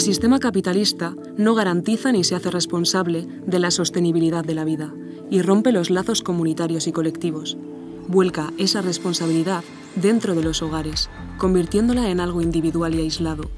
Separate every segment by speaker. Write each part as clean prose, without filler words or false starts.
Speaker 1: sistema capitalista no garantiza ni se hace responsable de la sostenibilidad de la vida y rompe los lazos comunitarios y colectivos. Vuelca esa responsabilidad dentro de los hogares, convirtiéndola en algo individual y aislado.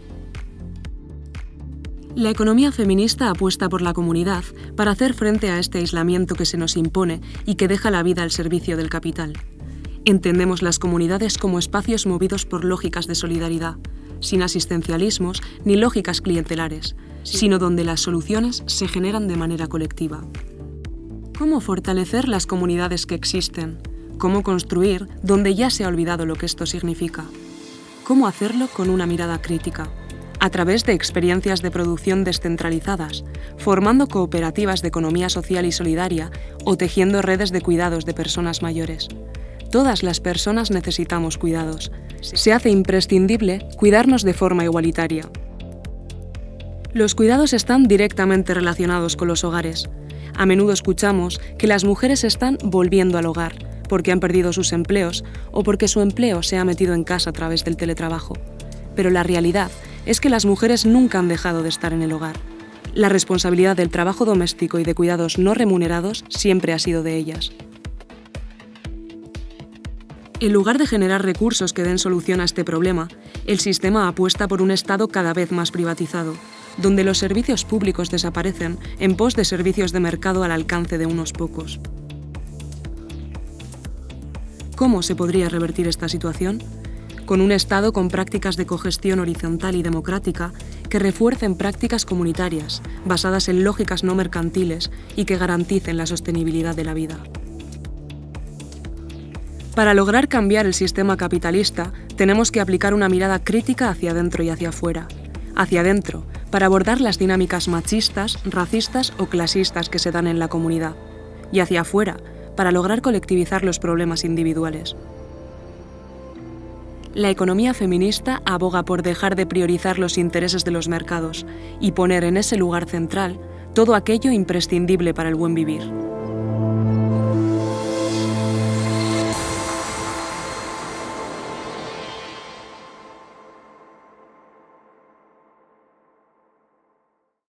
Speaker 1: La economía feminista apuesta por la comunidad para hacer frente a este aislamiento que se nos impone y que deja la vida al servicio del capital. Entendemos las comunidades como espacios movidos por lógicas de solidaridad, sin asistencialismos ni lógicas clientelares, sino donde las soluciones se generan de manera colectiva. ¿Cómo fortalecer las comunidades que existen? ¿Cómo construir donde ya se ha olvidado lo que esto significa? ¿Cómo hacerlo con una mirada crítica? A través de experiencias de producción descentralizadas, formando cooperativas de economía social y solidaria o tejiendo redes de cuidados de personas mayores. Todas las personas necesitamos cuidados. Se hace imprescindible cuidarnos de forma igualitaria. Los cuidados están directamente relacionados con los hogares. A menudo escuchamos que las mujeres están volviendo al hogar porque han perdido sus empleos o porque su empleo se ha metido en casa a través del teletrabajo. Pero la realidad es que las mujeres nunca han dejado de estar en el hogar. La responsabilidad del trabajo doméstico y de cuidados no remunerados siempre ha sido de ellas. En lugar de generar recursos que den solución a este problema, el sistema apuesta por un Estado cada vez más privatizado, donde los servicios públicos desaparecen en pos de servicios de mercado al alcance de unos pocos. ¿Cómo se podría revertir esta situación? Con un Estado con prácticas de cogestión horizontal y democrática que refuercen prácticas comunitarias, basadas en lógicas no mercantiles y que garanticen la sostenibilidad de la vida. Para lograr cambiar el sistema capitalista, tenemos que aplicar una mirada crítica hacia adentro y hacia afuera. Hacia adentro, para abordar las dinámicas machistas, racistas o clasistas que se dan en la comunidad. Y hacia afuera, para lograr colectivizar los problemas individuales. La economía feminista aboga por dejar de priorizar los intereses de los mercados y poner en ese lugar central todo aquello imprescindible para el buen vivir.